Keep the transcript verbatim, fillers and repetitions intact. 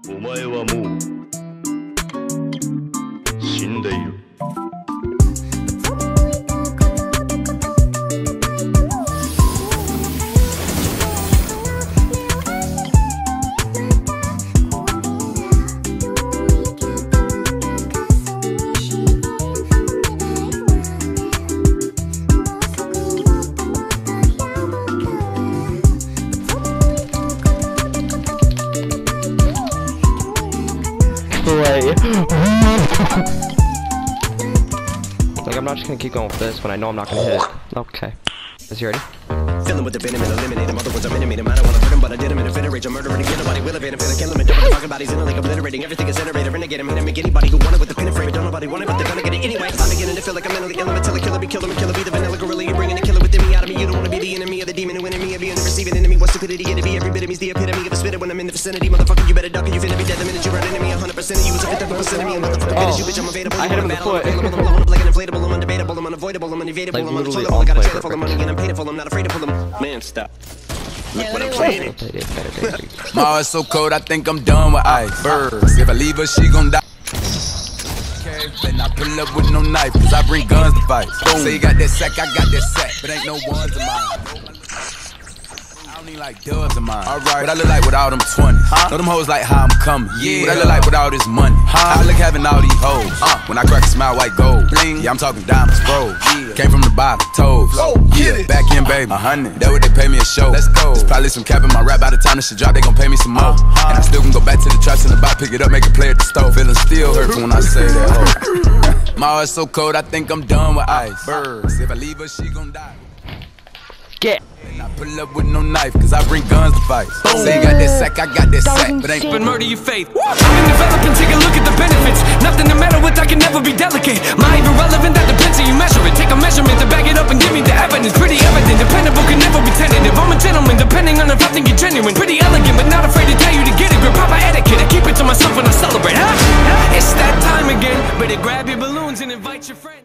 お前はもう死んでいる。 Like, I'm not just gonna keep going with this when I know I'm not gonna hit it. Okay. Is he ready? Filling with the venom and eliminate him. Other ones are minimate him. I don't wanna hurt him, but I did him in a fit of rage. I'm murdering again. Nobody will evade him. Finna kill him and dump him. Talking bodies in like obliterating. Everything is iterator. Renegade him. Hit him. Make anybody who want it with the pin and frame. Don't nobody want it, but they're gonna get it anyway. I'm beginning to feel like I'm mentally ill. Until I kill him, kill him, kill him. Be the vanilla gorilla. You're bringing the killer within me out of me. You don't wanna be the enemy of the demon who enemy of being the receiving enemy. What stupidity it'd be. Every bit of me's the epitome of a spitter when I'm in the vicinity. Motherfucker, you better duck or you finna be dead the minute you run into me. one hundred percent of you is a fifty percent of me. And motherfucker, oh. Is you, bitch, I'm available. I hit him in the foot. I'm like an inflatable. I'm undebatable. I'm unavoidable. I'm unevadable. I'm uncontrollable. I got a trailer full of money and I'm paid for. I'm not afraid to pull them. Man, stop. Look what I'm planning. Ma, it's so cold, I think I'm done with ice. Birds, if I leave her, she gon' die. Okay, then I pull up with no knife, cause I bring guns to fight. Boom. Say you got that sack, I got that sack, but ain't no ones of mine. I don't need like dubs of mine. Alright, what I look like with all them twenties. Huh? Know them hoes like how I'm coming. Yeah. What I look like with all this money. Huh? I look having all these hoes. Uh. When I crack a smile, white gold. Bling. Yeah, I'm talking diamonds, bro. Yeah. Came from the bottom, toes. Oh, yeah, back in, baby. A hundred. That what they pay me a show. Let's go. There's probably some cap in my rap. By the time this shit drop, they gon' pay me some more. Uh-huh. And I still can go back to the traps in the bot, pick it up, make it play at the stove. Feeling still hurt when I say that. Oh. Ma, it's so cold, I think I'm done with ice. Birds. If I leave her, she gon' die. Get. And I pull up with no knife, cause I bring guns to fight. Say you got that sack, I got that sack, but ain't but murder your faith. I've been developing, take a look at the benefits. Nothing to meddle with, I can never be delicate. My irrelevant, that depends how you measure it. Take a measurement to back it up and give me the evidence. Pretty evident, dependable, can never be tentative. I'm a gentleman, depending on if I think you're genuine. Pretty elegant, but not afraid to tell you to get it. Grip proper etiquette, I keep it to myself when I celebrate. Huh? It's that time again, better grab your balloons and invite your friends.